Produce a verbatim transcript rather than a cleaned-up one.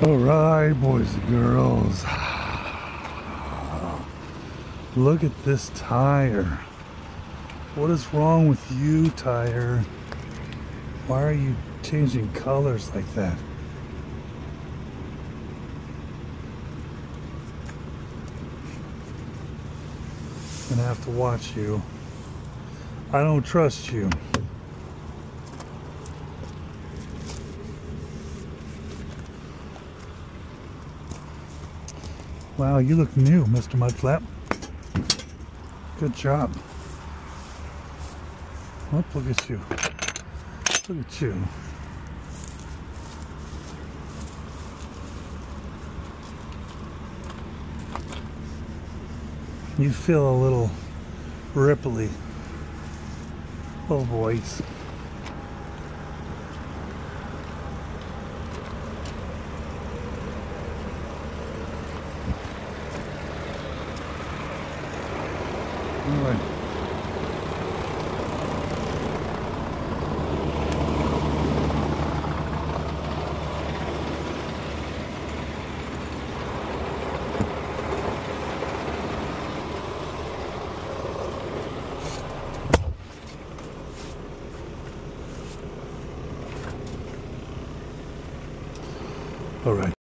All right, boys and girls. Look at this tire. What is wrong with you, tire? Why are you changing colors like that? I'm gonna have to watch you. I don't trust you. Wow, you look new, Mister Mudflap. Good job. Oh, look at you. Look at you. You feel a little ripply. Oh, boys. All right. All right.